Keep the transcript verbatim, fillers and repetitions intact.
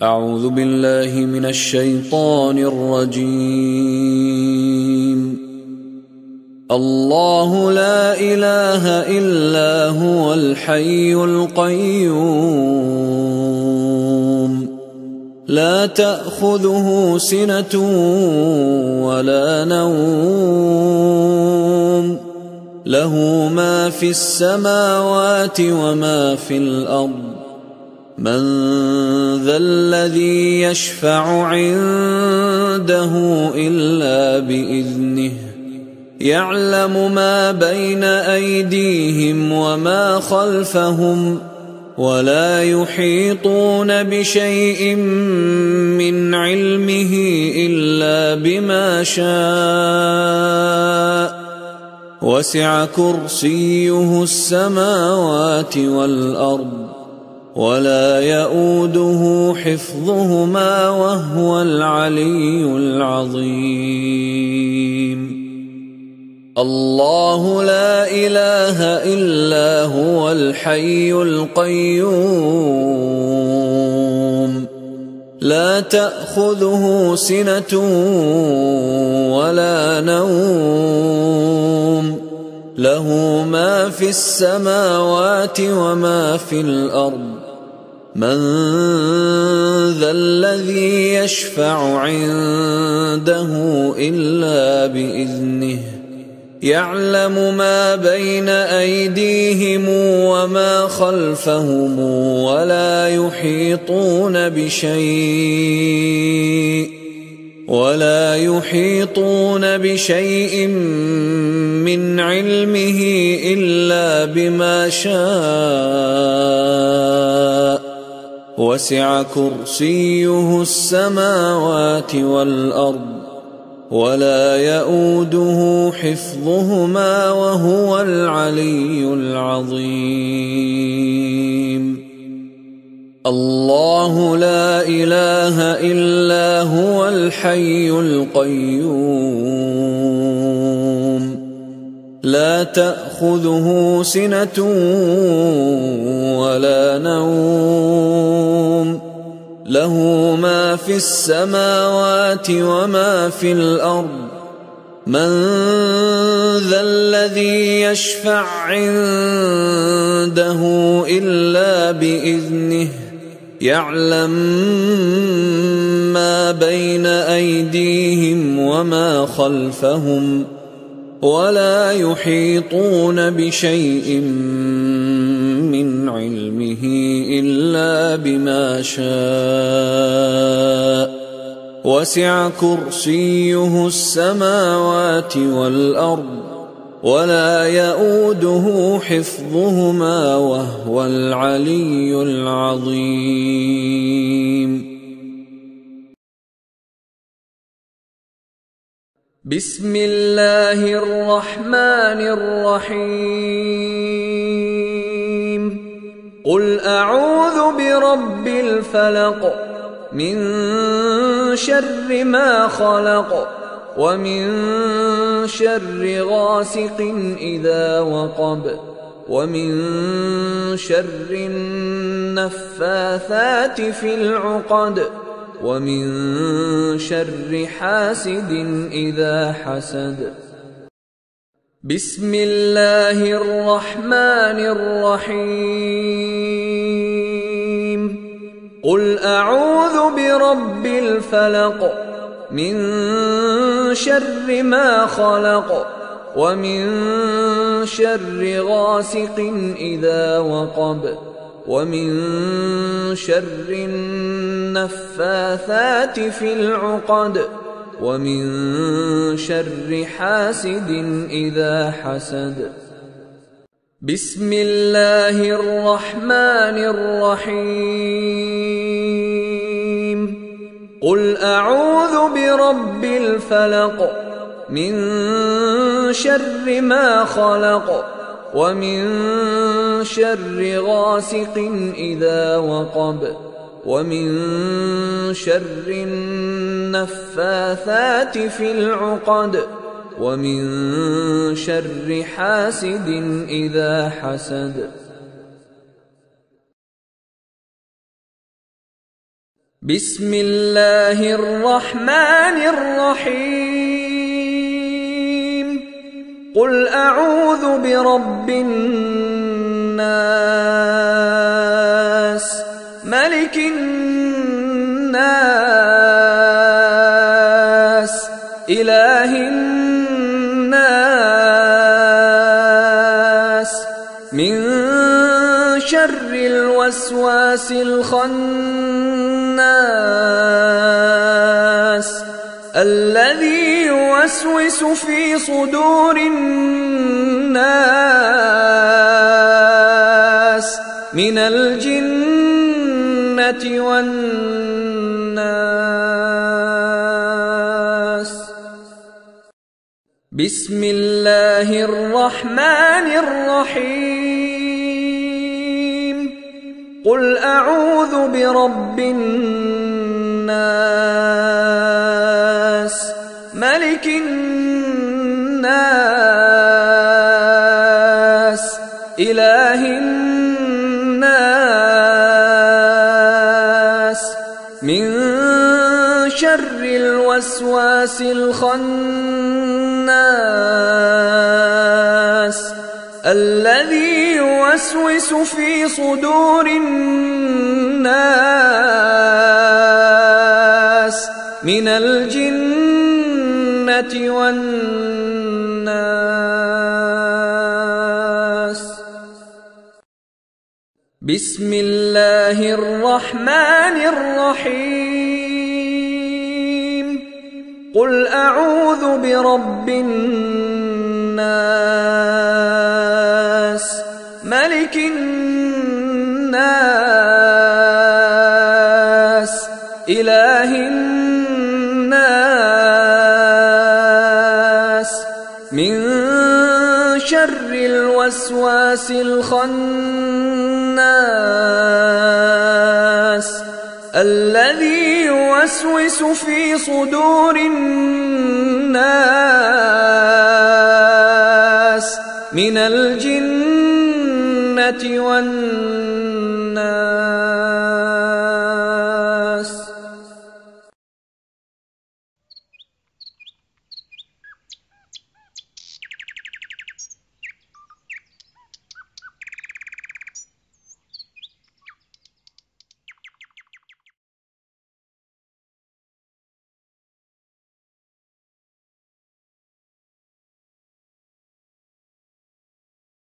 أعوذ بالله من الشيطان الرجيم. الله لا إله إلا هو الحي القيوم لا تأخذه سنة ولا نوم له ما في السماوات وما في الأرض من ذا الذي يشفع عنده إلا بإذنه يعلم ما بين أيديهم وما خلفهم ولا يحيطون بشيء من علمه إلا بما شاء وسع كرسيه السماوات والأرض ولا يؤوده حفظهما وهو العلي العظيم. الله لا إله إلا هو الحي القيوم لا تأخذه سنة ولا نوم له ما في السماوات وما في الأرض من ذا الذي يشفع عنده إلا بإذنه يعلم ما بين أيديهم وما خلفهم ولا يحيطون بشيء ولا يحيطون بشيء من علمه إلا بما شاء وسع كرسيه السماوات والأرض ولا يؤوده حفظهما وهو العلي العظيم. الله لا إله إلا هو الحي القيوم لا تأخذه سنة ولا نوم له ما في السماوات وما في الأرض من ذا الذي يشفع عنده إلا بإذنه يعلم ما بين أيديهم وما خلفهم ولا يحيطون بشيء من علمه إلا بما شاء وسع كرسيه السماوات والأرض ولا يؤوده حفظهما وهو العلي العظيم. بسم الله الرحمن الرحيم. قل أعوذ برب الفلق من شر ما خلق ومن شر غاسق إذا وقب ومن شر النفاثات في العقد ومن شر حاسد إذا حسد. بسم الله الرحمن الرحيم. قل أعوذ برب الفلق من شر ما خلق ومن شر غاسق إذا وقب ومن شر النفاثات في العقد ومن شر حاسد إذا حسد. بسم الله الرحمن الرحيم. قل أعوذ برب الفلق من شر ما خلق ومن شر غاسق إذا وقب ومن شر النفاثات في العقد ومن شر حاسد إذا حسد. بسم الله الرحمن الرحيم قل أعوذ برب الناس ملك الناس إله الناس من شر الوسواس الخناس الذي يوسوس في صدور الناس من الجنة والناس. بسم الله الرحمن الرحيم قل أعوذ برب الناس ملك الناس إله الناس من شر الوسواس الخناس الذي يوسوس في صدور الناس من الجنة والناس. بسم الله الرحمن الرحيم قل أعوذ برب الناس ملك الناس إله الناس من شر الوسواس الخناس الذي يوسوس في صدور الناس من الجنة والناس.